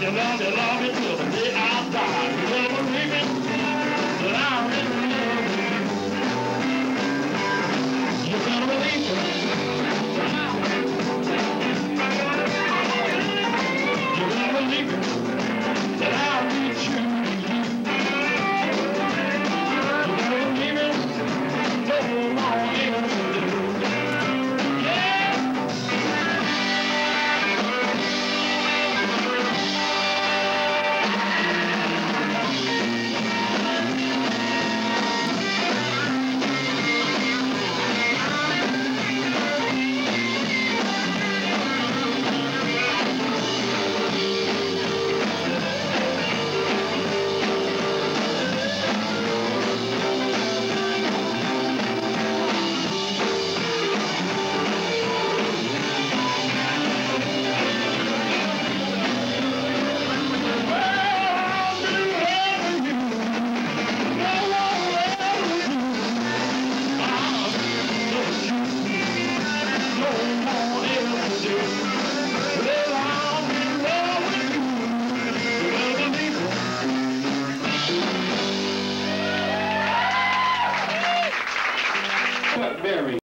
love me till the day I die. You never leave me, but I'm in love with you. You better believe it. You better believe it, that I'll be true to you. You better believe it, no more else to do. Very